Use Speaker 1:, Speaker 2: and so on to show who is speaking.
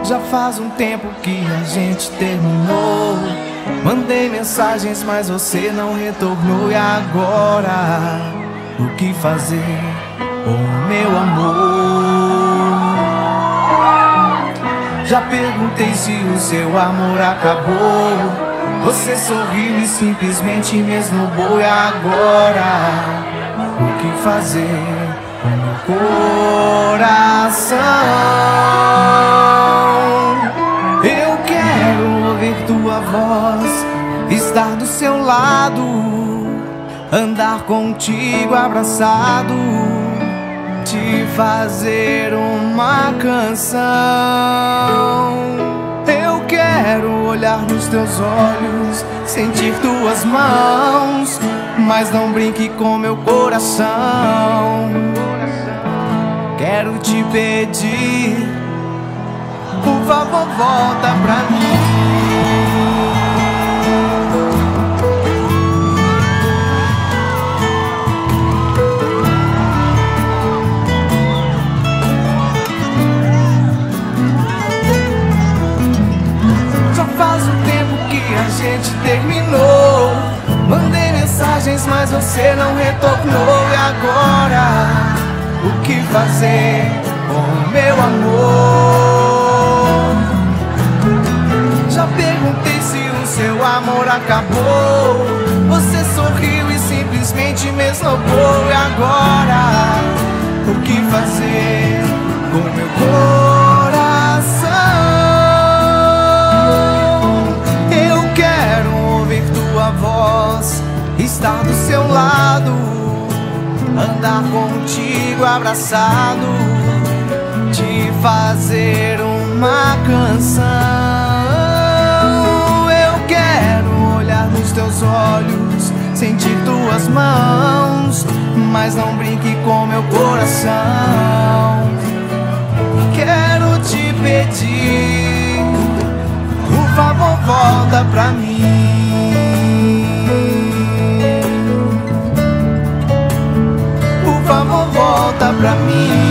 Speaker 1: Já faz um tempo que a gente terminou. Mandei mensagens, mas você não retornou. E agora, o que fazer com o meu amor? Já perguntei se o seu amor acabou. Você sorriu e simplesmente me esnobou. E agora, o que fazer com meu coração? Eu quero ouvir tua voz, estar do seu lado, andar contigo abraçado, te fazer uma canção. Eu quero olhar nos teus olhos, sentir tuas mãos, mas não brinque com meu coração. Quero te pedir, por favor, volta pra mim. Já faz um tempo que a gente terminou. Mandei mensagens, mas você não retornou. E agora, o que fazer com o meu amor? Já perguntei se o seu amor acabou. Você sorriu e simplesmente me esnobou. E agora, o que fazer com o meu coração? Eu quero ouvir tua voz, estar do seu lado, andar contigo abraçado, te fazer uma canção. Eu quero olhar nos teus olhos, sentir tuas mãos, mas não brinque com meu coração. Quero te pedir, por favor, volta pra mim. Por favor, volta pra mim.